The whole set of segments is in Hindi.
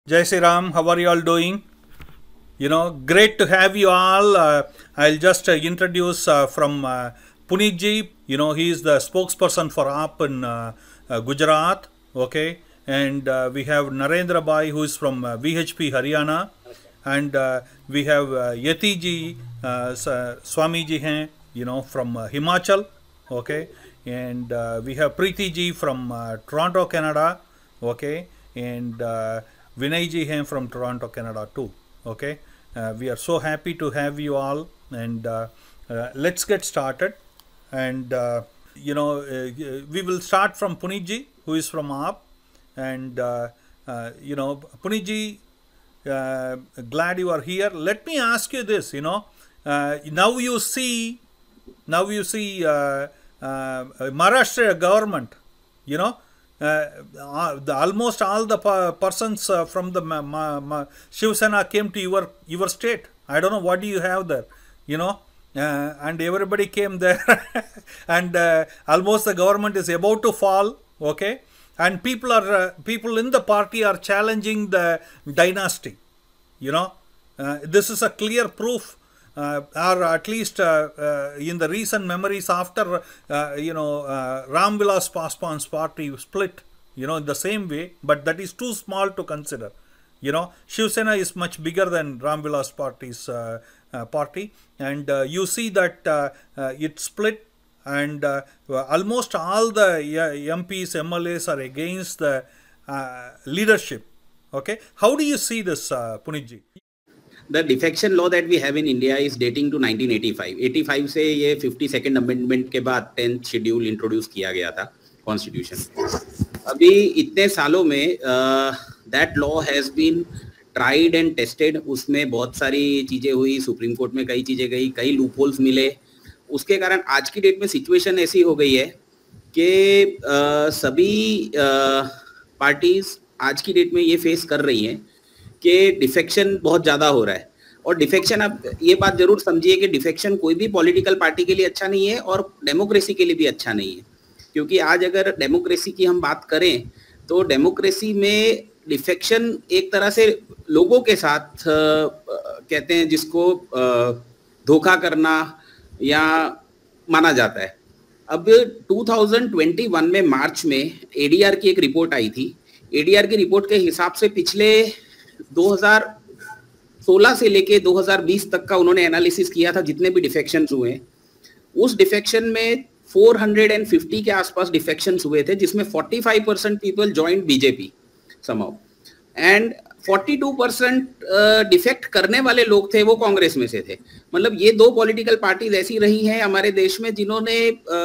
Jai Sri Ram, how are you all doing? Great to have you all. I'll just introduce from Puneet ji. He is the spokesperson for AAP in Gujarat. Okay, and we have Narendra Bhai, who is from VHP Haryana, and we have Yati ji, Swami ji hain, from Himachal. Okay, and we have Preeti ji from Toronto, Canada. Okay, and Vinay ji hain from Toronto, Canada too. Okay, we are so happy to have you all, and let's get started. And we will start from Puneet ji, who is from AAP, and Puneet ji, glad you are here. Let me ask you this. Now you see Maharashtra government. Almost all the persons from the Shiv Sena came to your state. I don't know what do you have there, and everybody came there, and almost the government is about to fall. Okay, and people in the party are challenging the dynasty. This is a clear proof. Or at least in the recent memories after Ram Vilas Paswan's party split, in the same way, but that is too small to consider. Shiv Sena is much bigger than Ram Vilas party's party, and you see that it split, and almost all the MPs, MLAs are against the leadership. Okay, how do you see this, Puneet ji? The defection law that we have in India is dating to 1985. 85 से ये 52nd amendment के बाद 10th schedule introduce किया गया था constitution. अभी इतने सालों में that law has been tried and tested. उसमें बहुत सारी चीजें हुई, सुप्रीम कोर्ट में कई चीजें गई, कई लूप होल्स मिले. उसके कारण आज की डेट में सिचुएशन ऐसी हो गई है कि सभी पार्टीज आज की डेट में ये फेस कर रही हैं कि डिफेक्शन बहुत ज़्यादा हो रहा है. और डिफेक्शन, आप ये बात जरूर समझिए कि डिफेक्शन कोई भी पॉलिटिकल पार्टी के लिए अच्छा नहीं है और डेमोक्रेसी के लिए भी अच्छा नहीं है. क्योंकि आज अगर डेमोक्रेसी की हम बात करें तो डेमोक्रेसी में डिफेक्शन एक तरह से लोगों के साथ कहते हैं जिसको धोखा करना या माना जाता है. अब 2021 में मार्च में एडीआर की एक रिपोर्ट आई थी. एडीआर की रिपोर्ट के हिसाब से पिछले 2016 से लेके 2020 तक का उन्होंने एनालिसिस किया था जितने भी डिफेक्शंस हुए. उस डिफेक्शन में 450 के आसपास डिफेक्शंस हुए थे, जिसमें 45% people joined BJP somehow and 42% defect करने वाले लोग थे वो कांग्रेस में से थे. मतलब ये दो पॉलिटिकल पार्टीज ऐसी रही हैं हमारे देश में जिन्होंने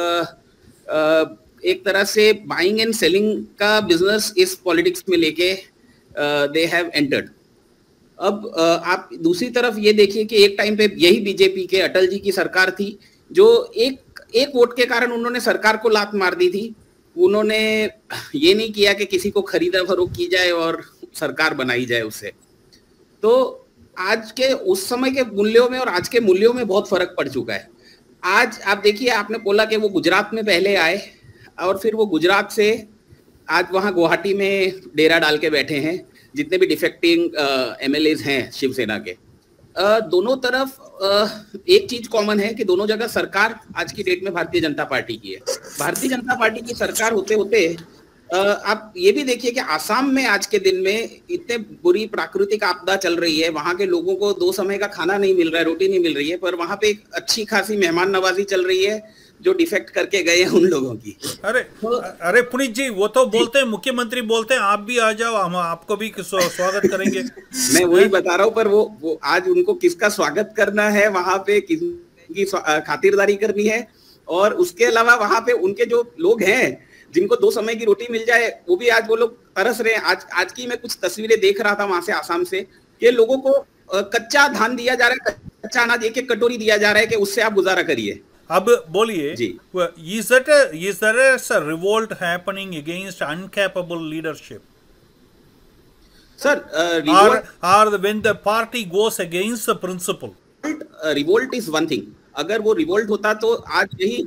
एक तरह से बाइंग एंड सेलिंग का बिजनेस इस पॉलिटिक्स में लेके they have entered. अब आप दूसरी तरफ ये देखिए कि एक टाइम पे यही बीजेपी के अटल जी की सरकार थी जो एक वोट के कारण उन्होंने सरकार को लात मार दी थी. उन्होंने ये नहीं किया कि किसी को खरीदा फरोख्त की जाए और सरकार बनाई जाए उससे. तो आज के उस समय के मूल्यों में और आज के मूल्यों में बहुत फर्क पड़ चुका है. आज आप देखिए, आपने बोला कि वो गुजरात में पहले आए और फिर वो गुजरात से आज वहाँ गुवाहाटी में डेरा डाल के बैठे हैं जितने भी डिफेक्टिंग एमएलएज हैं शिवसेना के. दोनों तरफ एक चीज कॉमन है कि दोनों जगह सरकार आज की डेट में भारतीय जनता पार्टी की है. भारतीय जनता पार्टी की सरकार होते होते आप ये भी देखिए कि आसाम में आज के दिन में इतने बुरी प्राकृतिक आपदा चल रही है. वहाँ के लोगों को 2 समय का खाना नहीं मिल रहा है, रोटी नहीं मिल रही है, पर वहाँ पे एक अच्छी खासी मेहमान नवाजी चल रही है जो डिफेक्ट करके गए हैं उन लोगों की. अरे पुनीत जी, वो तो बोलते हैं, मुख्यमंत्री बोलते हैं आप भी आ जाओ, हम आपको भी स्वागत करेंगे. मैं वही बता रहा हूँ, पर वो आज उनको किसका स्वागत करना है, वहां पे किसकी खातिरदारी करनी है, और उसके अलावा वहां पे उनके जो लोग हैं जिनको 2 समय की रोटी मिल जाए वो भी आज वो लोग तरस रहे हैं. आज की मैं कुछ तस्वीरें देख रहा था वहां से आसाम से कि लोगों को कच्चा धान दिया जा रहा है, कच्चा अनाज 1-1 कटोरी दिया जा रहा है कि उससे आप गुजारा करिए. अब बोलिए, is there a revolt happening against incapable leadership? Sir, or when the party goes against the principle? Revolt is one thing. अगर वो रिवोल्ट होता तो आज यही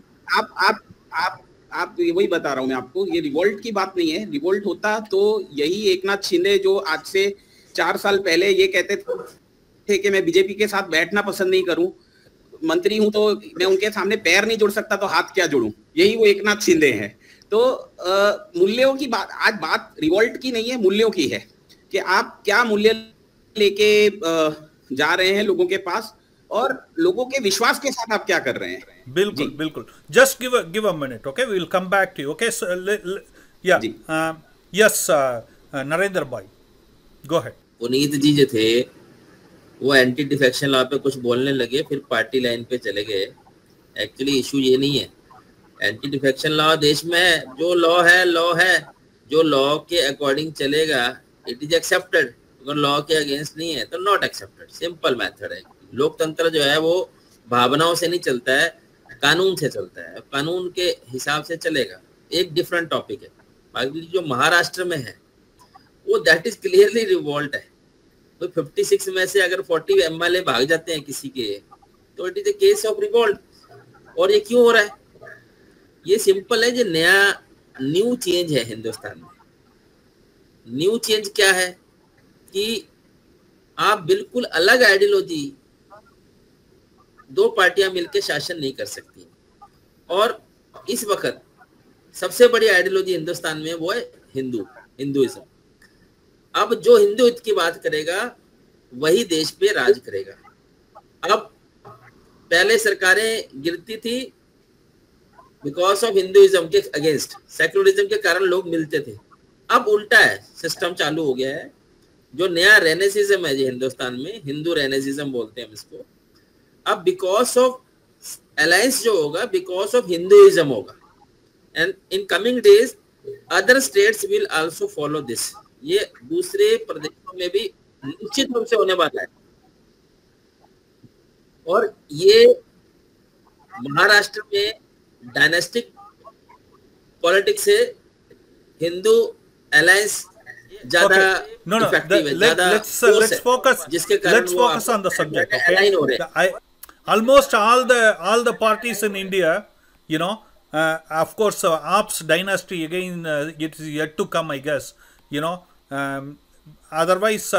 आप वही बता रहा हूँ मैं आपको, ये रिवोल्ट की बात नहीं है. रिवोल्ट होता तो यही एकनाथ शिंदे जो आज से 4 साल पहले ये कहते थे कि मैं बीजेपी के साथ बैठना पसंद नहीं करूं, मंत्री हूं तो मैं उनके सामने पैर नहीं जोड़ सकता तो हाथ क्या जोड़ूं, यही वो एकनाथ शिंदे हैं। तो मूल्यों की बात, आज बात रिवॉल्ट की नहीं है, मूल्यों की है कि आप क्या मूल्य लेके जा रहे हैं लोगों के पास और लोगों के विश्वास के साथ आप क्या कर रहे हैं। बिल्कुल बिल्कुल, just give a minute, okay, we will come back to you, okay, या यस नरेंद्र भाई, गो अहेड। पुनीत जी जो थे वो एंटी डिफेक्शन लॉ पे कुछ बोलने लगे, फिर पार्टी लाइन पे चले गए। एक्चुअली इशू ये नहीं है, एंटी डिफेक्शन लॉ देश में जो लॉ है, जो लॉ के अकॉर्डिंग चलेगा इट इज एक्सेप्टेड, अगर लॉ के अगेंस्ट नहीं है तो नॉट एक्सेप्टेड, सिंपल मेथड है। लोकतंत्र जो है वो भावनाओं से नहीं चलता है, कानून से चलता है, कानून के हिसाब से चलेगा। एक डिफरेंट टॉपिक है। बाकी जो महाराष्ट्र में है वो दैट इज क्लियरली रिवॉल्ट है। तो 56 में से अगर 40 एमएलए भाग जाते हैं किसी के, तो it is a case of revolt. और ये क्यों हो रहा है? ये सिंपल है, जो नया न्यू चेंज है हिंदुस्तान में। न्यू चेंज क्या है कि आप बिल्कुल अलग आइडियोलॉजी, दो पार्टियां मिलकर शासन नहीं कर सकती। और इस वक्त सबसे बड़ी आइडियोलॉजी हिंदुस्तान में वो है हिंदुइज्म। अब जो हिंदू हित की बात करेगा वही देश पे राज करेगा। अब पहले सरकारें गिरती थी बिकॉज ऑफ हिंदुइज्म के अगेंस्ट, सेक्युलरिज्म के कारण लोग मिलते थे। अब उल्टा है, सिस्टम चालू हो गया है। जो नया रेनेसिज्म है जी हिंदुस्तान में, हिंदू रेनेसिज्म बोलते हैं हम इसको। अब बिकॉज ऑफ अलायंस जो होगा, बिकॉज ऑफ हिंदुइज्म होगा। And in coming days other states will also follow this. ये दूसरे प्रदेशों में भी निश्चित रूप से होने वाला है। और ये महाराष्ट्र में डायनेस्टिक पॉलिटिक्स से हिंदू अलायंस ज्यादा इफेक्टिव है, ज्यादा let's focus on the subject, okay? Almost all the parties in India, you know, of course, AAP's dynasty again, it is yet to come, I guess, you know. Otherwise,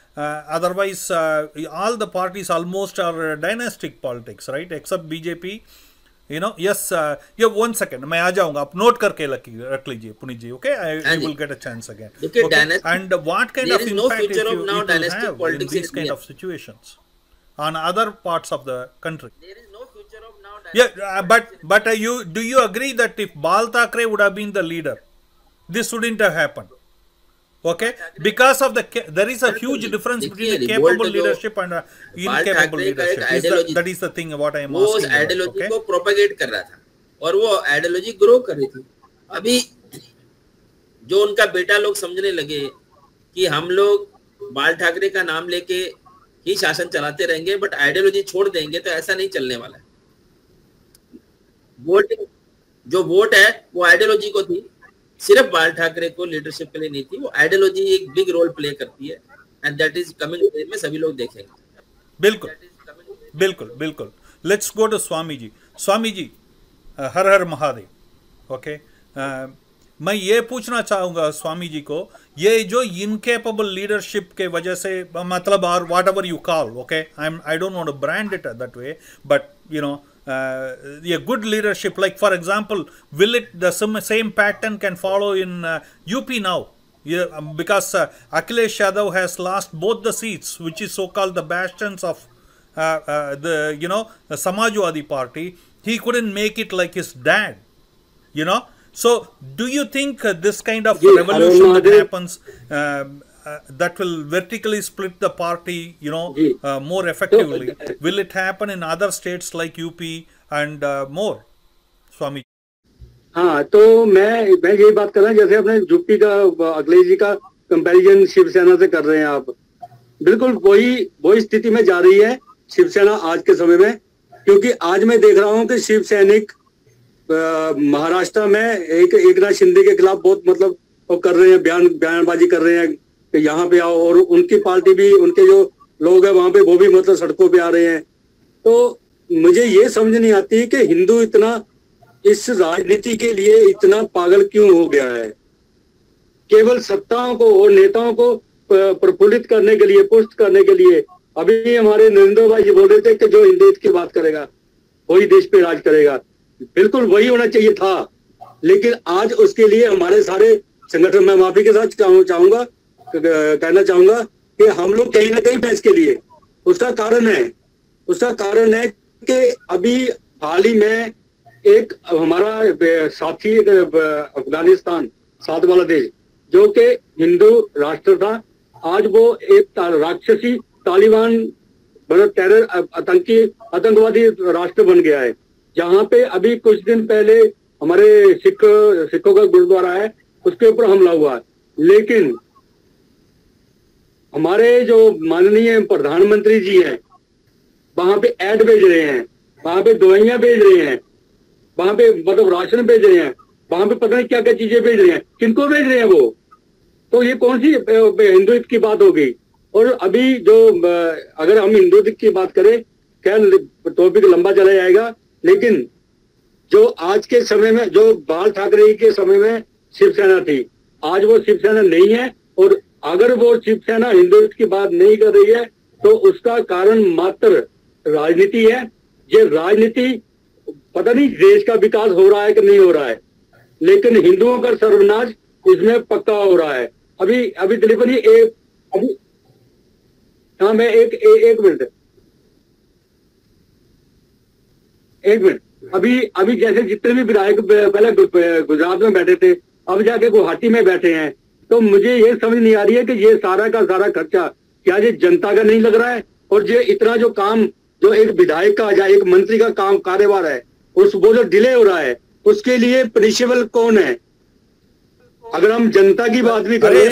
all the parties almost are dynastic politics, right? Except BJP, you know. Yes, yeah, 1 second, मैं आ जाऊंगा, आप नोट करके रख लीजिए Puneet ji, okay? I will get a chance again. Okay? And what kind of impact it will have in these kind of situations on other parts of the country? There is no future of now. Yeah, but do you agree that if Bal Thackeray would have been the leader, this wouldn't have happened? Okay, because of there is a huge difference between the capable leadership and incapable leadership. That is the thing what I am asking. वो आइडियोलॉजी को प्रोपेगेट कर रहा था और वो आइडियोलॉजी ग्रो कर रही थी। अभी जो उनका बेटा लोग समझने लगे कि हम लोग बाल ठाकरे का नाम लेके ही शासन चलाते रहेंगे बट आइडियोलॉजी छोड़ देंगे, तो ऐसा नहीं चलने वाला है। वोट है वो आइडियोलॉजी को थी, सिर्फ बाल ठाकरे को लीडरशिप के लिए नहीं थी। वो आइडियोलॉजी एक बिग रोल प्ले करती है एंड दैट इज कमिंग में सभी लोग देखेंगे। बिल्कुल बिल्कुल बिल्कुल। Let's go to Swami ji. Swami ji, हर हर महादेव। ओके, मैं ये पूछना चाहूँगा स्वामी जी को, ये जो इनकेपेबल लीडरशिप के वजह से, मतलब और whatever you call, okay, I don't want to brand it that way, but you know, a good leadership, like for example, will it the same pattern can follow in UP now? Yeah, because Akhilesh Yadav has lost both the seats, which is so called the bastions of the, you know, the Samajwadi party. He couldn't make it like his dad, you know. So do you think this kind of revolution that happens that will vertically split the party, you know, more effectively, will it happen in other states like UP and more? Swami? हाँ, तो मैं यही बात कर रहा हूँ, जैसे अपने यूपी का अखिलेश जी का कंपैरिजन शिवसेना से कर रहे हैं आप, बिल्कुल वही स्थिति में जा रही है शिवसेना आज के समय में। क्योंकि आज मैं देख रहा हूँ कि शिव सैनिक महाराष्ट्र में एकनाथ शिंदे के खिलाफ बहुत मतलब वो कर रहे हैं, बयानबाजी कर रहे हैं कि यहाँ पे आओ, और उनकी पार्टी भी, उनके जो लोग हैं वहां पे वो भी मतलब सड़कों पे आ रहे हैं। तो मुझे ये समझ नहीं आती कि हिंदू इतना इस राजनीति के लिए इतना पागल क्यों हो गया है। केवल सत्ताओं को और नेताओं को प्रफुल्लित करने के लिए, पुष्ट करने के लिए, अभी हमारे नरेंद्र भाई जी बोल रहे थे कि जो हिंदू की बात करेगा वही देश पे राज करेगा। बिल्कुल वही होना चाहिए था, लेकिन आज उसके लिए हमारे सारे संगठन, मैं माफी के साथ कहना चाहूंगा कि हम लोग कहीं ना कहीं फैस के लिए, उसका कारण है कि अभी हाल ही में एक हमारा साथी अफगानिस्तान साथ वाला देश जो कि हिंदू राष्ट्र था, आज वो एक राक्षसी तालिबान टेरर आतंकवादी राष्ट्र बन गया है, जहां पे अभी कुछ दिन पहले हमारे सिखों का गुरुद्वारा है उसके ऊपर हमला हुआ। लेकिन हमारे जो माननीय प्रधानमंत्री जी हैं वहां पे ऐड भेज रहे हैं, वहां पे दवाइयां भेज रहे हैं, वहां पे मतलब राशन भेज रहे हैं, वहां पे पता नहीं क्या क्या चीजें भेज रहे हैं, किनको भेज रहे हैं वो? तो ये कौन सी हिंदुत्व की बात हो गई? और अभी जो अगर हम हिंदुत्व की बात करें, क्या टॉपिक लंबा चला जाएगा, लेकिन जो आज के समय में, जो बाल ठाकरे के समय में शिवसेना थी, आज वो शिवसेना नहीं है। और अगर वो शिवसेना हिंदुत्व की बात नहीं कर रही है तो उसका कारण मात्र राजनीति है। ये राजनीति, पता नहीं देश का विकास हो रहा है कि नहीं हो रहा है, लेकिन हिंदुओं का सर्वनाश इसमें पक्का हो रहा है। अभी दिलीप जी मैं एक मिनट अभी जैसे जितने भी विधायक पहले गुजरात में बैठे थे, अब जाके गुवाहाटी में बैठे हैं, तो मुझे ये समझ नहीं आ रही है कि ये सारा का सारा खर्चा क्या ये जनता का नहीं लग रहा है? और ये इतना जो काम, जो एक विधायक का या एक मंत्री का काम कार्यभार है, वो जो डिले हो रहा है, उसके लिए पनिशेबल कौन है? अगर हम जनता की बात भी करें,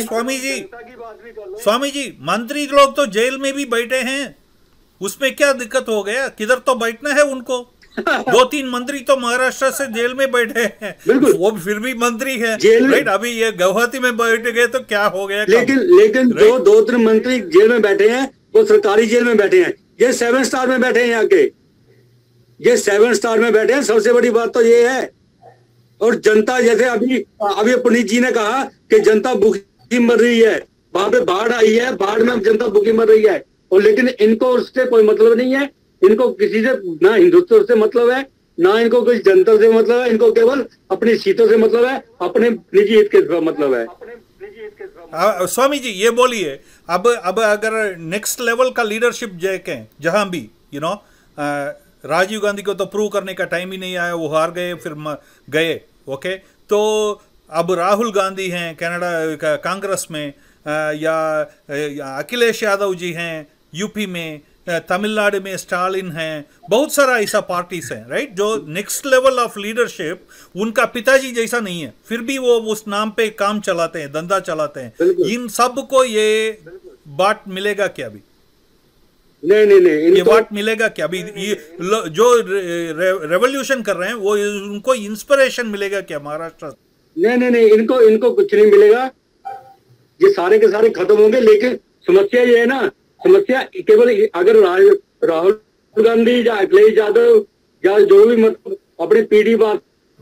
स्वामी जी मंत्री लोग तो जेल में भी बैठे हैं, उसमें क्या दिक्कत हो गया? किधर तो बैठना है उनको। 2-3 मंत्री तो महाराष्ट्र से जेल में बैठे हैं, वो फिर भी मंत्री है, राइट? अभी ये गुवाहाटी में बैठ गए तो क्या हो गया? लेकिन जो 2-3 मंत्री जेल में बैठे हैं वो सरकारी जेल में बैठे हैं, ये 7 स्टार में बैठे हैं, यहाँ के ये 7 स्टार में बैठे हैं। सबसे बड़ी बात तो ये है। और जनता, जैसे अभी पुनीत जी ने कहा कि जनता भूखी मर रही है, वहां पे बाढ़ आई है, बाढ़ में जनता भूखी मर रही है, और लेकिन इनको उससे कोई मतलब नहीं है। इनको किसी से ना हिंदुत्व से मतलब है, ना इनको किसी जनता से मतलब है, इनको केवल अपनी सीटों से मतलब है, अपने निजी हित के मतलब है। स्वामी जी ये बोलिए, अब अगर नेक्स्ट लेवल का लीडरशिप देखें, जहां भी राजीव गांधी को तो प्रूव करने का टाइम ही नहीं आया, वो हार गए, फिर गए, ओके। तो अब राहुल गांधी हैं कनाडा कांग्रेस में, या अखिलेश यादव जी हैं यूपी में, तमिलनाडु में स्टालिन हैं, बहुत सारा ऐसा पार्टीज हैं, राइट, जो नेक्स्ट लेवल ऑफ लीडरशिप उनका पिताजी जैसा नहीं है, फिर भी वो उस नाम पे काम चलाते हैं, धंधा चलाते हैं। इन सब को ये बात मिलेगा क्या अभी? नहीं, ये बात मिलेगा क्या अभी? जो रेवोल्यूशन कर रहे हैं वो, उनको इंस्पिरेशन मिलेगा क्या महाराष्ट्र? नहीं, इनको कुछ नहीं मिलेगा, ये सारे के सारे खत्म होंगे। लेकिन समस्या ये है ना, समस्या केवल अगर राहुल गांधी या अखिलेश यादव या जो भी मतलब अपनी पीढ़ी बात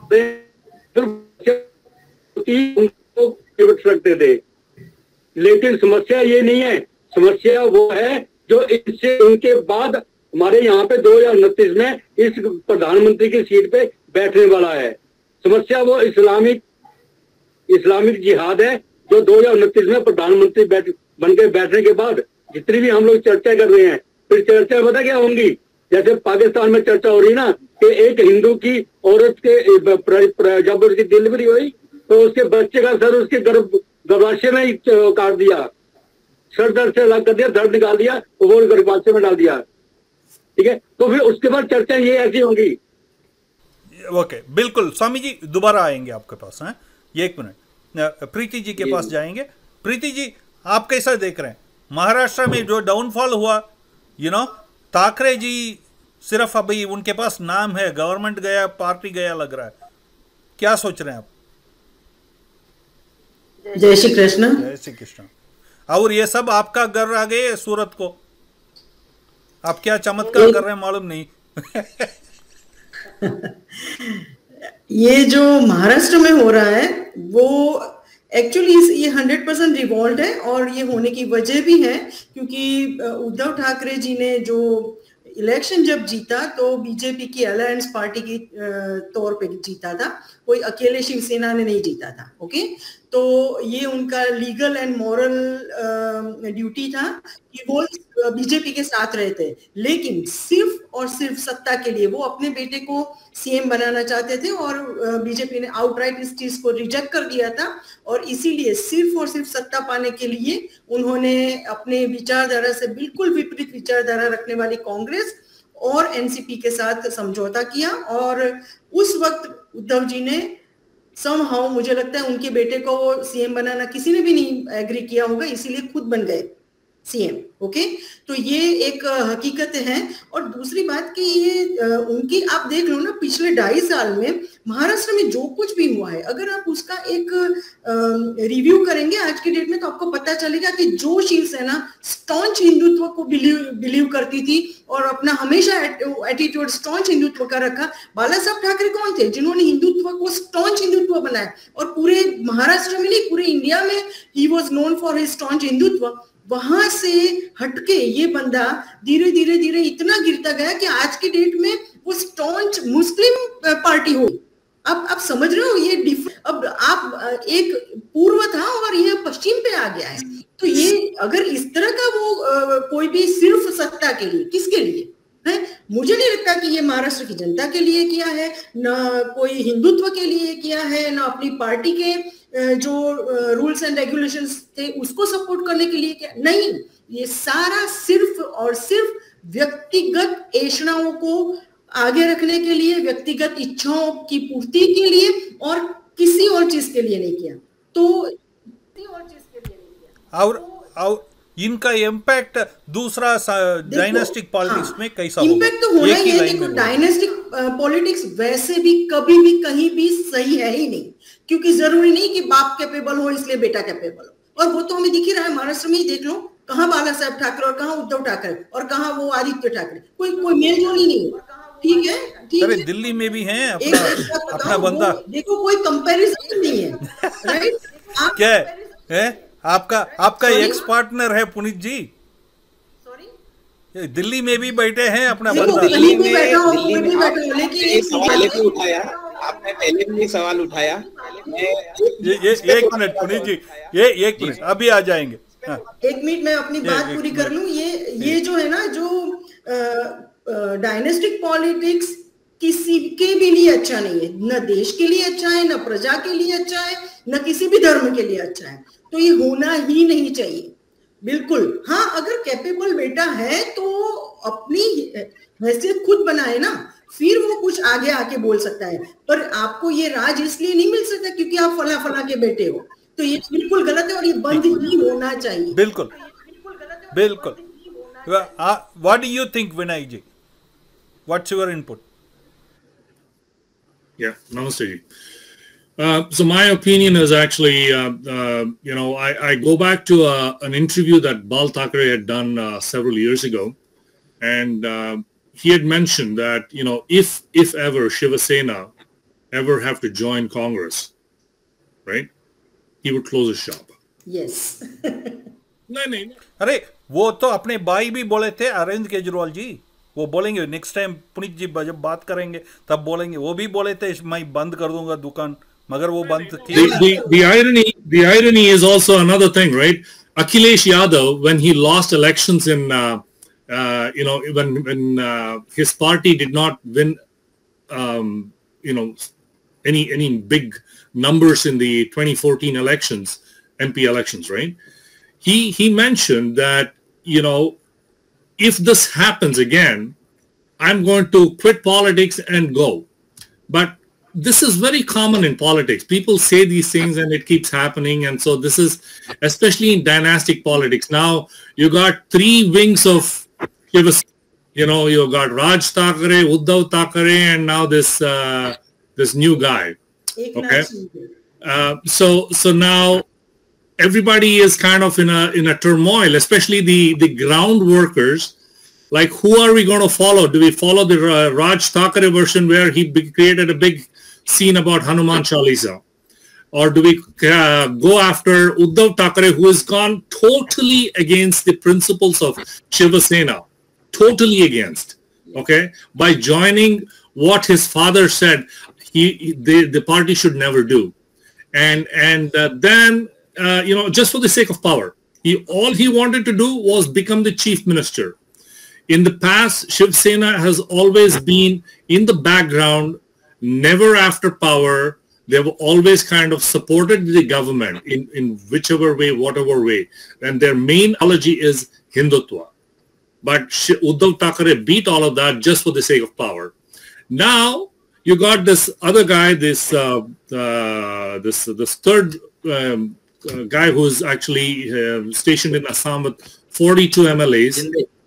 रखते थे, लेकिन समस्या ये नहीं है। समस्या वो है जो इससे उनके बाद हमारे यहाँ पे 2029 में इस प्रधानमंत्री की सीट पे बैठने वाला है। समस्या वो इस्लामिक जिहाद है, जो 2029 में प्रधानमंत्री बन के बैठने के बाद जितनी भी हम लोग चर्चा कर रहे हैं, फिर चर्चा पता क्या होंगी? जैसे पाकिस्तान में चर्चा हो रही ना कि एक हिंदू की औरत के जब उसकी डिलीवरी हुई तो उसके बच्चे का सर उसके गर्भाशय में ही काट दिया, सर दर्द से अलग कर दिया, दर्द निकाल दिया, वो गर्भाशय में डाल दिया, ठीक है। तो फिर उसके बाद चर्चा ये ऐसी होंगी। ओके, बिल्कुल स्वामी जी, दोबारा आएंगे आपके पास। हैं, ये 1 मिनट प्रीति जी के पास जाएंगे। प्रीति जी, आप कैसा देख रहे हैं महाराष्ट्र में जो डाउनफॉल हुआ? ठाकरे जी सिर्फ अभी उनके पास नाम है, गवर्नमेंट गया, पार्टी गया लग रहा है, क्या सोच रहे हैं आप? जय श्री कृष्ण। जय श्री कृष्ण। और ये सब आपका घर आ गए सूरत को, आप क्या चमत्कार कर रहे हैं मालूम नहीं। ये जो महाराष्ट्र में हो रहा है वो एक्चुअली ये 100% रिवॉल्ट है, और ये होने की वजह भी है क्योंकि उद्धव ठाकरे जी ने जो इलेक्शन जब जीता तो बीजेपी की अलायंस पार्टी की तौर पे जीता था, कोई अकेले शिवसेना ने नहीं जीता था। ओके, तो ये उनका लीगल एंड मॉरल ड्यूटी था कि वो बीजेपी के साथ रहते, लेकिन सिर्फ और सिर्फ सत्ता के लिए वो अपने बेटे को सीएम बनाना चाहते थे, और बीजेपी ने आउटराइट इस चीज को रिजेक्ट कर दिया था, और इसीलिए सिर्फ और सिर्फ सत्ता पाने के लिए उन्होंने अपने विचारधारा से बिल्कुल विपरीत विचारधारा रखने वाली कांग्रेस और एनसीपी के साथ समझौता किया, और उस वक्त उद्धव जी ने समहाउ, मुझे लगता है उनके बेटे को सीएम बनाना किसी ने भी नहीं एग्री किया होगा, इसीलिए खुद बन गए सीएम। ओके, तो ये एक हकीकत है। और दूसरी बात कि ये उनकी आप देख लो ना, पिछले 2.5 साल में महाराष्ट्र में जो कुछ भी हुआ है, अगर आप उसका एक रिव्यू करेंगे आज की डेट में, तो आपको पता चलेगा कि जो शिवसेना स्टॉन्च हिंदुत्व को बिलीव करती थी और अपना हमेशा एटीट्यूड स्टॉन्च हिंदुत्व का रखा, बाला साहब ठाकरे कौन थे जिन्होंने हिंदुत्व को स्टॉन्च हिंदुत्व बनाया, और पूरे महाराष्ट्र में नहीं पूरे इंडिया में ही was known for his staunch Hindutva. वहां से हटके ये बंदा धीरे धीरे धीरे इतना गिरता गया कि आज की डेट में वो स्टॉन्च मुस्लिम पार्टी हो। अब आप समझ रहे हो ये अब आप एक पूर्व था और ये पश्चिम पे आ गया है। तो ये अगर इस तरह का वो कोई भी सिर्फ सत्ता के लिए, किसके लिए है, मुझे नहीं लगता कि ये महाराष्ट्र की जनता के लिए किया है, ना कोई हिंदुत्व के लिए किया है, ना अपनी पार्टी के जो रूल्स एंड रेगुलेशंस थे उसको सपोर्ट करने के लिए किया, नहीं, ये सारा सिर्फ और सिर्फ व्यक्तिगत ऐषणाओं को आगे रखने के लिए, व्यक्तिगत इच्छाओं की पूर्ति के लिए, और किसी और चीज के लिए नहीं किया। तो किसी और चीज के लिए नहीं किया। और इनका इम्पैक्ट दूसरा डायनेस्टिक पॉलिटिक्स में कैसा होगा? इम्पैक्ट तो होना ही है। देखो, डायनेस्टिक पॉलिटिक्स वैसे भी कभी भी कहीं भी सही है ही नहीं, क्योंकि जरूरी नहीं कि बाप कैपेबल हो इसलिए बेटा कैपेबल हो, और वो तो हमें दिख ही रहा है। महाराष्ट्र में ही देख लो, कहाँ बाला साहब ठाकरे और कहाँ उद्धव ठाकरे और कहाँ वो आदित्य ठाकरे, कोई मेल जोल ही नहीं है। ठीक है, ठीक है, दिल्ली में भी है अपना बंदा, देखो कोई कंपैरिजन नहीं है, राइट? क्या है आपका एक्स पार्टनर है पुनीत जी, सॉरी, दिल्ली में भी बैठे हैं अपना बंदा। दिल्ली में पहले भी उठाया आपने, पहले भी सवाल उठाया। ये एक मिनट पुनीत जी, ये एक मिनट, अभी आ जाएंगे। एक मिनट मैं अपनी बात पूरी कर लूं। ये जो है ना, जो डायनेस्टिक पॉलिटिक्स किसी के भी लिए अच्छा नहीं है, न देश के लिए अच्छा है, न प्रजा के लिए अच्छा है, न किसी भी धर्म के लिए अच्छा है। तो ये होना ही नहीं चाहिए, बिल्कुल। हाँ, अगर कैपेबल बेटा है तो अपनी हैसियत खुद बनाए ना, फिर वो कुछ आगे आके बोल सकता है। पर आपको ये राज इसलिए नहीं मिल सकता क्योंकि आप फला के बेटे हो, तो ये बिल्कुल गलत है और ये बंद ही होना चाहिए। बिल्कुल बिल्कुल। What do you think, Vinay ji? What's your input? Yeah, namaste ji. So my opinion is actually, I go back to an interview that Bal Thackeray had done several years ago, and he had mentioned that, if ever Shiva Sena ever have to join Congress, right, he would close his shop. Yes. नहीं, अरे वो तो अपने भाई भी बोले थे, अरविंद केजरीवाल जी, वो बोलेंगे नेक्स्ट टाइम पुनीत जी जब बात करेंगे तब बोलेंगे, वो भी बोले थे मैं बंद कर दूंगा दुकान, मगर वो बंद की। The irony is also another thing, right? Akhilesh Yadav, when he lost elections in when his party did not win any big numbers in the 2014 elections, MP elections, right? He mentioned that, if this happens again, I'm going to quit politics and go. But this is very common in politics. People say these things and it keeps happening. And so this is, especially in dynastic politics. Now you got 3 wings of Shiva Sena. You got Raj Thackeray, Uddhav Thackeray, and now this new guy. Okay. So now everybody is kind of in a turmoil, especially the ground workers. Like, who are we going to follow? Do we follow the Raj Thackeray version where he created a big scene about Hanuman Chalisa? or do we go after Uddhav Thackeray, who has gone totally against the principles of Shiva Sena, totally against, okay, by joining what his father said the party should never do, and then just for the sake of power, all he wanted to do was become the chief minister. In the past, Shiv Sena has always been in the background, never after power. They've always kind of supported the government in whichever way, whatever way. And their main ideology is Hindutva. But Uddhav Thackeray beat all of that just for the sake of power. Now, you got this other guy, this third guy who's actually stationed in Assam with 42 MLAs.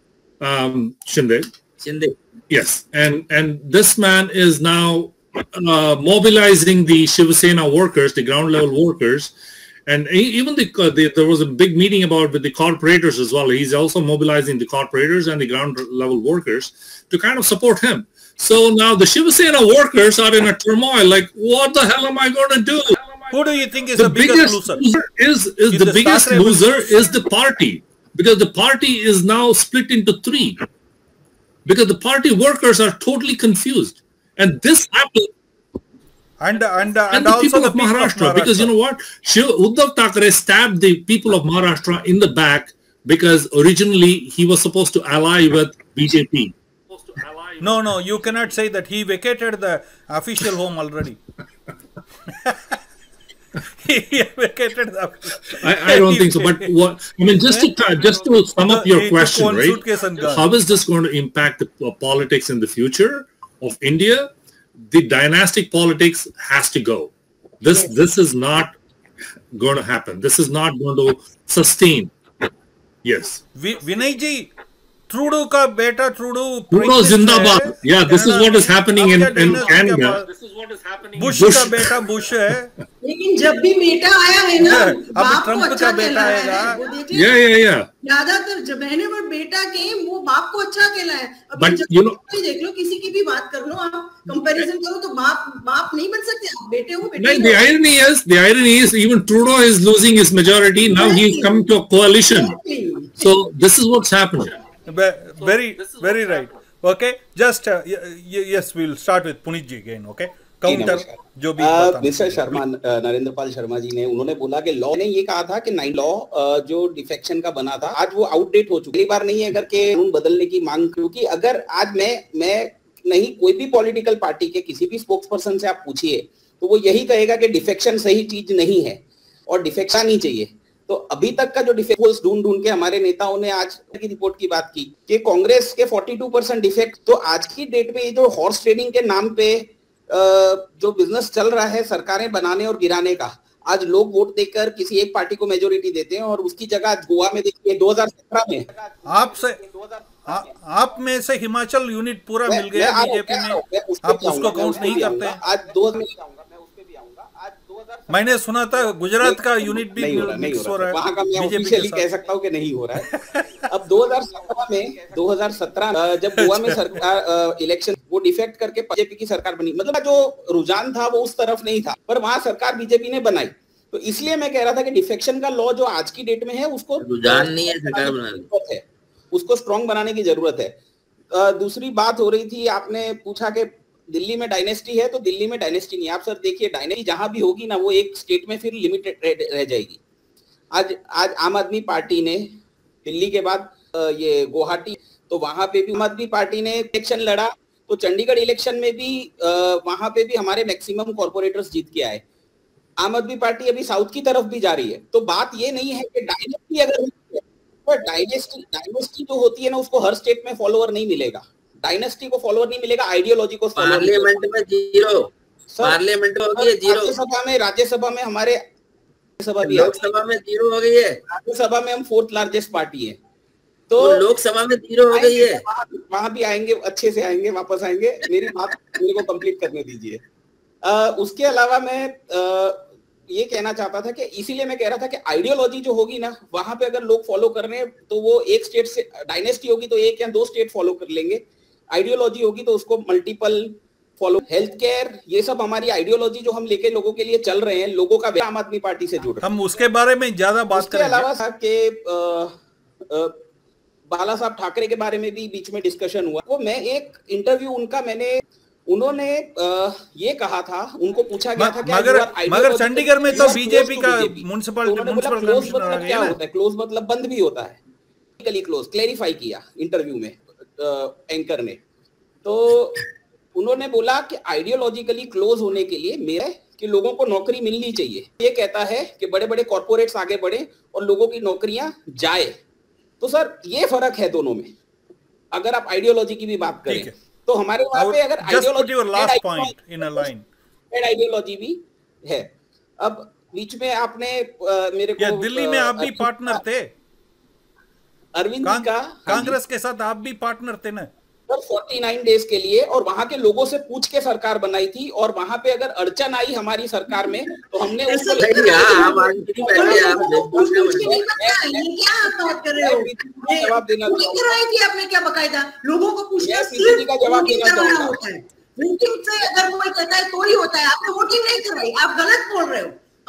Shinde. Yes. And this man is now mobilizing the Shiva Sena workers, the ground level workers, and even there was a big meeting with the corporators as well. He's also mobilizing the corporators and the ground level workers to kind of support him. So now the Shiva Sena workers are in a turmoil. Like, what the hell am I going to do? Who do you think is the biggest loser? The biggest loser is the party, because the party is now split into three. Because the party workers are totally confused. And this happened. And the also people the of Maharashtra, because you know what? Uddhav Thackeray stabbed the people of Maharashtra in the back because originally he was supposed to ally with BJP. No, you cannot say that. He vacated the official home already. He vacated the I don't think so. But what I mean, just to sum up your question, right? How is this going to impact the politics in the future of India? The dynastic politics has to go. This is not going to happen. This is not going to sustain. Yes. Vinay ji, Trudeau ka beta Trudeau Zindabad. Yeah, this is what is happening in Canada. Bush का बेटा बुश है. लेकिन जब भी बेटा आया है ना, बाप को अच्छा खिलाया है. वो देखिए, ज्यादातर जब whenever बेटा came, वो बाप को अच्छा खिलाया है. अभी जब देख लो, किसी की भी बात कर लो, आप कंपैरिजन करो तो बाप नहीं बन सकते. बेटे हो बेटे. The irony is even Trudeau is losing his majority. Now he is coming to a coalition. So this is what's happening. Very right. Okay, just yes, we'll start with Puneet ji again. Okay, counter जो भी मिस्टर शर्मा, नरेंद्र पाल शर्मा जी ने उन्होंने बोला कि लॉ ने ये कहा था कि 9 लॉ जो डिफेक्शन का बना था, आज वो आउटडेट हो चुका है. बार नहीं है अगर के कानून बदलने की मांग, क्योंकि अगर आज मैं नहीं, कोई भी पॉलिटिकल पार्टी के किसी भी स्पोक्स पर्सन से आप पूछिए तो वो यही कहेगा कि डिफेक्शन सही चीज नहीं है और डिफेक्शन नहीं चाहिए. तो अभी तक का जो डिफेक्ट ढूंढ के हमारे नेताओं ने आज की रिपोर्ट की बात की कि कांग्रेस के 42% डिफेक्ट. तो आज की डेट में ये जो हॉर्स ट्रेडिंग के नाम पे जो बिजनेस चल रहा है सरकारें बनाने और गिराने का, आज लोग वोट देकर किसी एक पार्टी को मेजोरिटी देते हैं और उसकी जगह गोवा में देखिए 2017 में आप में से हिमाचल यूनिट पूरा मिल गया बीजेपी में, आप उसको काउंट नहीं करते. आज 2 में जाऊंगा, मैं उस पे भी आऊंगा. आज 2017 मैंने सुना था गुजरात का यूनिट भी मिक्स हो रहा है. वहां का मैं ऑफिशियली कह सकता हूं कि नहीं हो रहा है. अब 2017 जब गोवा में सरकार इलेक्शन वो डिफेक्ट करके बीजेपी की सरकार बनी, मतलब जो रुझान था वो उस तरफ नहीं था, पर वहां सरकार बीजेपी ने बनाई. तो इसलिए मैं कह रहा था कि डिफेक्शन का लॉ जो आज की डेट में है उसको रुझान नहीं है, सरकार बनानी है, उसको स्ट्रॉन्ग बनाने की जरूरत है. दूसरी बात हो रही थी, आपने पूछा कि दिल्ली में डायनेस्टी है, तो दिल्ली में डायनेस्टी नहीं. आप सर देखिए, डायनेस्टी जहां भी होगी ना वो एक स्टेट में फिर लिमिटेड रह जाएगी. आज आम आदमी पार्टी ने दिल्ली के बाद ये गुवाहाटी, तो वहां पे भी आम आदमी पार्टी ने इलेक्शन लड़ा. तो चंडीगढ़ इलेक्शन में भी वहां पे भी हमारे मैक्सिमम कॉर्पोरेटर्स जीत के आए. आम आदमी पार्टी अभी साउथ की तरफ भी जा रही है. तो बात ये नहीं है कि डायनेस्टी अगर डायनेस्टी जो होती है ना उसको हर स्टेट में फॉलोअर नहीं मिलेगा, डायनेस्टी को फॉलोअर नहीं मिलेगा, आइडियोलॉजी को. पार्लियामेंट में जीरो, पार्लियामेंट हो गई है जीरो. राज्यसभा में हमारे लोकसभा में जीरो हो गई है. राज्यसभा में हम 4th लार्जेस्ट पार्टी है. तो लोकसभा में जीरो हो गई है. वहां भी आएंगे, अच्छे से आएंगे, वापस आएंगे. मेरी बात मेरे को कंप्लीट करने दीजिए. उसके अलावा मैं ये कहना चाहता था कि इसीलिए मैं कह रहा था कि आइडियोलॉजी जो होगी ना वहां पे अगर लोग फॉलो कर रहे हैं तो वो एक स्टेट से, डायनेस्टी होगी तो 1 या 2 स्टेट फॉलो कर लेंगे, आइडियोलॉजी होगी तो उसको मल्टीपल फॉलो हेल्थ केयर, ये सब हमारी आइडियोलॉजी जो हम लेके लोगों के लिए चल रहे हैं, लोगों का आम आदमी पार्टी से जुड़ रहा है। हम उसके बारे में ज्यादा बात करेंगे। उसके अलावा के बाला साहब ठाकरे के बारे में भी बीच में डिस्कशन हुआ। वो मैं एक इंटरव्यू उनका उन्होंने ये कहा था, उनको पूछा गया था कि मगर चंडीगढ़ में तो बीजेपी का म्युनिसिपल क्लोज मतलब क्या होता है? क्लोज मतलब बंद भी होता है, क्लोज क्लेरिफाई किया इंटरव्यू में एंकर ने। तो उन्होंने बोला कि आइडियोलॉजिकली क्लोज होने के लिए मेरा कि लोगों को नौकरी मिलनी चाहिए, ये कहता है कि बड़े बड़े कॉर्पोरेट्स आगे बढ़े और लोगों की नौकरियां जाए। तो सर ये फर्क है दोनों में, अगर आप आइडियोलॉजी की भी बात करें तो हमारे वहां पे अगर आइडियोलॉजी भी है। अब बीच में आपने मेरे को दिल्ली में आप भी पार्टनर थे अरविंद जी का, कांग्रेस के साथ आप भी पार्टनर थे ना सर 49 डेज के लिए, और वहां के लोगों से पूछ के सरकार बनाई थी। और वहां पे अगर अड़चन आई हमारी सरकार में तो हमने उसको जवाब देना आपने क्या बकायदा लोगों को पूछना का जवाब देना होता है। वोटिंग से अगर कोई कहता है तो ही होता है, आपने वोटिंग नहीं करवाई, आप गलत बोल रहे हो।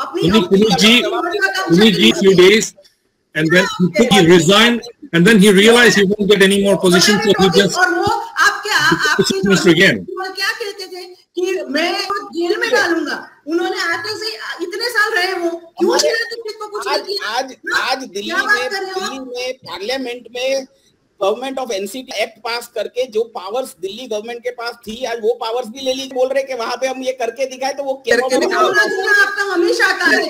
अपनी few days and then he resigned and then he realized he won't get any more position, so he just और वो आपके again क्या कहते थे कि मैं जेल में डालूंगा, उन्होंने आते से इतने साल रहे वो क्यों कुछ आज दिल्ली में पार्लियामेंट में government of NCT act pass करके जो पावर्स दिल्ली गवर्नमेंट के पास थी, आज वो पावर्स भी ले ली। बोल रहे कि वहां पे हम ये करके दिखाए, तो वो आपका हमेशा आता है।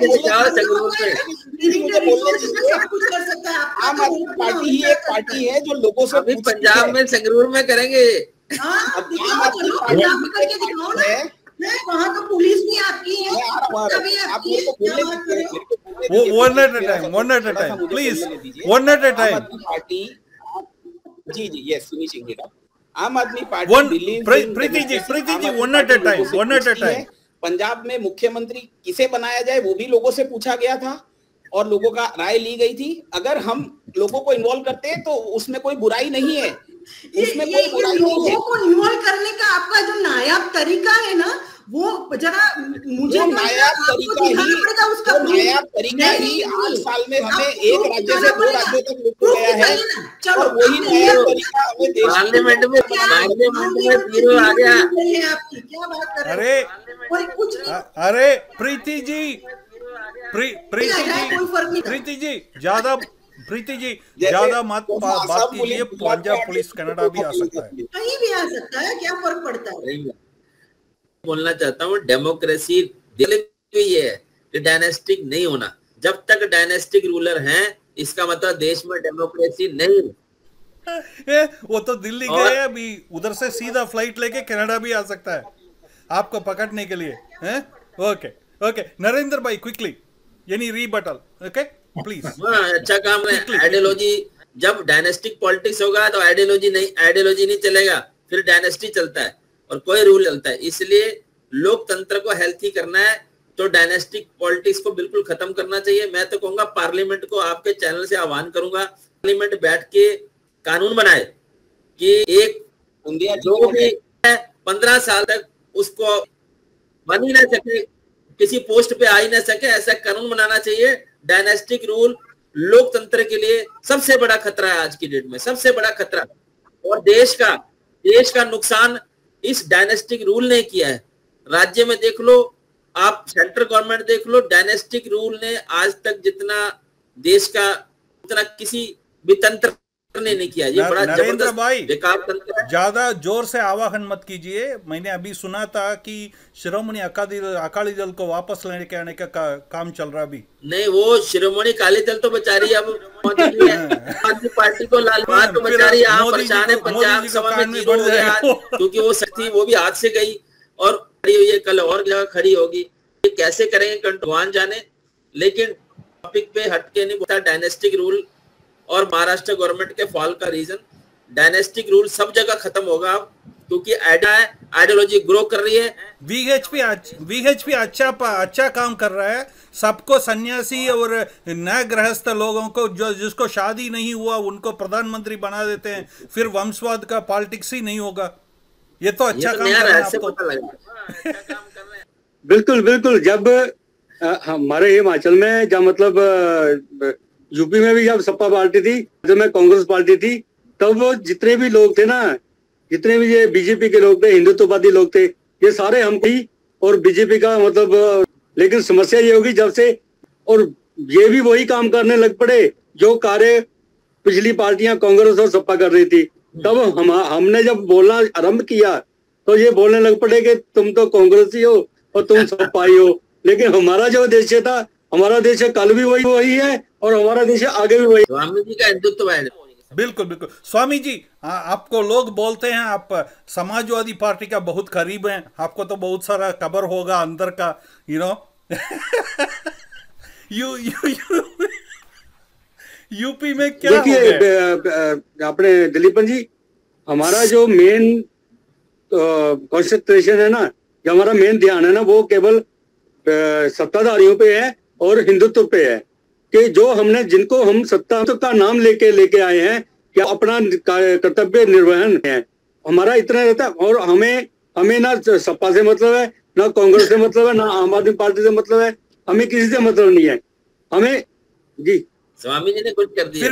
आम आदमी पार्टी ही एक पार्टी है जो लोगों से पंजाब में संगरूर में करेंगे। वहाँ तो पुलिस भी आपकी है, one at a time, please, one at a time. Party ji yes सुनिए, Aam Aadmi party Preeti ji one at a time. Punjab में मुख्यमंत्री किसे बनाया जाए वो भी लोगों से पूछा गया था और लोगों का राय ली गई थी। अगर हम लोगों को इन्वॉल्व करते हैं तो उसमें कोई बुराई नहीं है, उसमें कोई बुराई नहीं है। लोगों को इन्वॉल्व करने का आपका जो नायाब तरीका है ना, वो जरा मुझे नायाब तरीका ही 8 साल में हमें एक राज्य से 2 राज्यों तक लेके गया है, और वही नायाब तरीका हमें देश पार्लियामेंट में जीरो आ गया। आपकी क्या बात कर रहे हैं? कोई कुछ नहीं। अरे प्रीति जी ज्यादा मत बात कीजिए। पंजाब पुलिस कनाडा भी आ सकता है, कहीं भी आ सकता है, क्या फर्क पड़ता है? बोलना चाहता हूँ डेमोक्रेसी ये है कि डायनेस्टिक नहीं होना। जब तक डायनेस्टिक रूलर हैं इसका मतलब देश में डेमोक्रेसी नहीं है। वो तो दिल्ली गए अभी, उधर से सीधा फ्लाइट लेके कनाडा भी आ सकता है आपको पकड़ने के लिए। ओके नरेंद्र भाई क्विकली यानी रीबटल। Okay please. अच्छा काम है। आइडियोलॉजी जब डायनेस्टिक पॉलिटिक्स होगा तो आइडियोलॉजी नहीं चलेगा, फिर डायनेस्टी चलता है और कोई रूल चलता है। इसलिए लोकतंत्र को हेल्थी करना है तो डायनेस्टिक पॉलिटिक्स को बिल्कुल खत्म करना चाहिए। मैं तो कहूंगा पार्लियामेंट को आपके चैनल से आह्वान करूंगा, पार्लियामेंट बैठ के कानून बनाए कि एक जो भी 15 साल तक उसको बन ही ना सके, किसी पोस्ट पे आ ही ना सके, ऐसा कानून बनाना चाहिए। डायनेस्टिक रूल लोकतंत्र के लिए सबसे बड़ा खतरा है आज की डेट में, सबसे बड़ा खतरा। और देश का नुकसान इस डायनेस्टिक रूल ने किया है। राज्य में देख लो, आप सेंट्रल गवर्नमेंट देख लो, डायनेस्टिक रूल ने आज तक जितना देश का उतना किसी भी तंत्र ने नहीं किया। ये बड़ा नरेंद्र भाई बेकार तंत्र है। ज्यादा जोर से आवाहन मत कीजिए। मैंने अभी सुना था कि शिरोमणि अकाली दल को वापस लेने के आने का काम चल रहा अभी। नहीं, वो शिरोमणि अकाली दल तो बेचारी अब आदमी पार्टी को लाल तो बेचारी यहाँ परेशान है। पंजाब सभा में जीरो हो गया क्योंकि वो शक्ति वो भी हाथ से गई और खड़ी हुई है, कल और जगह खड़ी होगी। ये कैसे करेंगे भगवान जाने। लेकिन टॉपिक पे हटके नहीं बोलता डायनेस्टिक रूल और महाराष्ट्र गवर्नमेंट के फॉल का रीजन डायनेस्टिक रूल सब जगह खत्म होगा क्योंकि आइडियोलॉजी ग्रो कर रही है। वीएचपी अच्छा काम कर रहा है। सबको सन्यासी और नए गृहस्थ लोगों को जिसको शादी नहीं हुआ उनको प्रधानमंत्री बना देते हैं, फिर वंशवाद का पॉलिटिक्स ही नहीं होगा। ये तो अच्छा काम नया कर रहे हैं रहस्य आप तो। पता लगा। अच्छा काम कर रहे हैं। बिल्कुल बिल्कुल। जब हमारे हिमाचल में, जब मतलब यूपी में भी जब सपा पार्टी थी, जब मैं कांग्रेस पार्टी थी, तब वो जितने भी लोग थे ना, जितने भी ये बीजेपी के लोग थे, हिंदुत्ववादी लोग थे, ये सारे हम थी और बीजेपी का मतलब। लेकिन समस्या ये होगी जब से, और ये भी वही काम करने लग पड़े जो कार्य पिछली पार्टियां कांग्रेस और सपा कर रही थी। तब हमने जब बोलना आरंभ किया तो ये बोलने लग पड़े कि तुम तो कांग्रेसी हो और तुम सपाई हो। लेकिन हमारा जो देश था, हमारा देश कल भी वही है और हमारा देश आगे भी वही। स्वामी जी का हिंदुत्व है। बिल्कुल बिल्कुल। स्वामी जी, आपको लोग बोलते हैं आप समाजवादी पार्टी का बहुत करीब हैं, आपको तो बहुत सारा खबर होगा अंदर का, यू नो। यूपी में क्या देखिए अपने दिलीपन जी, हमारा जो मेन कॉन्सेंट्रेशन है ना, जो हमारा मेन ध्यान है ना, वो केवल सत्ताधारियों पे है और हिंदुत्व पे है। कि जो हमने, जिनको हम सत्ता का नाम लेके आए हैं, क्या अपना कर्तव्य निर्वहन है, हमारा इतना रहता है। और हमें ना सपा से मतलब है, ना कांग्रेस से मतलब है, ना आम आदमी पार्टी से मतलब है, हमें किसी से मतलब नहीं है। हमें जी स्वामी जी ने कुछ कर दिया।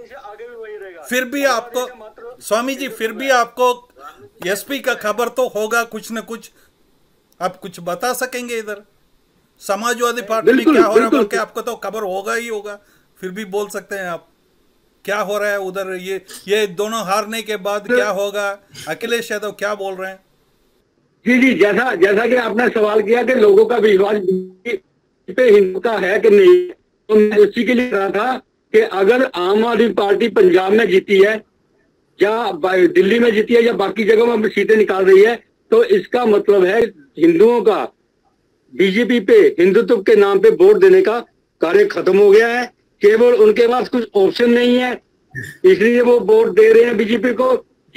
फिर भी आपको स्वामी जी, फिर भी आपको एसपी का खबर तो होगा कुछ न कुछ, आप कुछ बता सकेंगे इधर समाजवादी पार्टी में क्या हो रहा है बोल के? आपको तो खबर होगा ही होगा, फिर भी बोल सकते हैं आप क्या हो रहा है उधर। ये दोनों हारने के बाद क्या होगा? अखिलेश यादव क्या बोल रहे हैं? जी, जैसा कि आपने सवाल किया कि लोगों का विश्वास पे हिंदू का है कि नहीं, तो मैं उसी के लिए कहा था कि अगर आम आदमी पार्टी पंजाब में जीती है या दिल्ली में जीती है या बाकी जगहों में सीटें निकाल रही है, तो इसका मतलब है हिंदुओं का बीजेपी पे हिंदुत्व के नाम पे वोट देने का कार्य खत्म हो गया है। केवल उनके पास कुछ ऑप्शन नहीं है, इसलिए वो वोट दे रहे हैं बीजेपी को,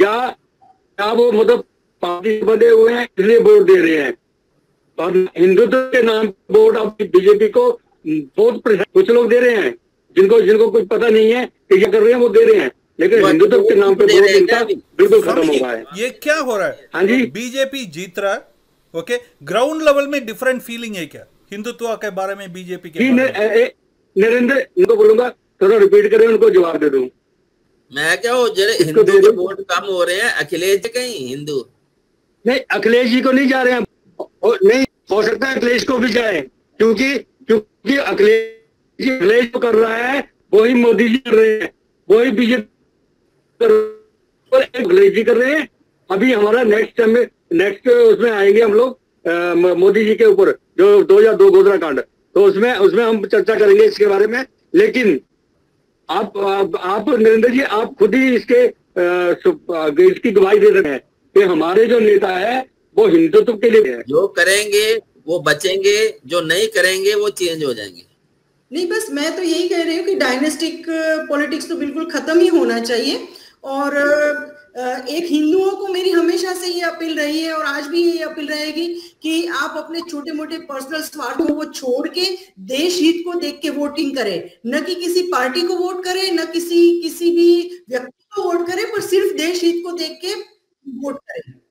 या वो मतलब पार्टी बंधे हुए हैं इसलिए वोट दे रहे हैं। और हिंदुत्व के नाम पे वोट अब बीजेपी को बहुत कुछ लोग दे रहे हैं, जिनको कुछ पता नहीं है कि क्या कर रहे हैं, वो दे रहे हैं। लेकिन हिंदुत्व के नाम पे वोट इनका बिल्कुल खत्म हो गया है। ये क्या हो रहा है? हाँ जी, बीजेपी जीत रहा है, ओके, ग्राउंड लेवल में डिफरेंट फीलिंग है क्या हिंदुत्व के बारे में बीजेपी के? नरेंद्र इनको बोलूंगा थोड़ा रिपीट करें, उनको जवाब दे दूं। मैं क्या हो, जरे हिंदू के वोट कम हो रहे हैं, अखिलेश जी कहीं हिंदू नहीं, अखिलेश जी को नहीं जा रहे हैं, नहीं हो सकता है अखिलेश को भी जाए, क्योंकि अखिलेश जो कर रहा है वही मोदी जी कर रहे हैं, वही बीजेपी अखिलेश जी कर रहे हैं। अभी हमारा नेक्स्ट उसमें आएंगे हम लोग मोदी जी के ऊपर, जो 2002 गोधरा कांड, तो उसमें हम चर्चा करेंगे इसके बारे में। लेकिन आप नरेंद्र जी, आप खुद ही इसकी गवाही दे रहे हैं कि हमारे जो नेता है वो हिंदुत्व के लिए है। जो करेंगे वो बचेंगे, जो नहीं करेंगे वो चेंज हो जाएंगे। नहीं, बस मैं तो यही कह रही हूँ कि डायनेस्टिक पॉलिटिक्स तो बिल्कुल खत्म ही होना चाहिए। और एक हिंदुओं को मेरी हमेशा से ये अपील रही है और आज भी ये अपील रहेगी कि आप अपने छोटे मोटे पर्सनल स्वार्थों को छोड़ के देश हित को देख के वोटिंग करें, न कि किसी पार्टी को वोट करें, न किसी भी व्यक्ति को वोट करें, पर सिर्फ देश हित को देख के वोट करें।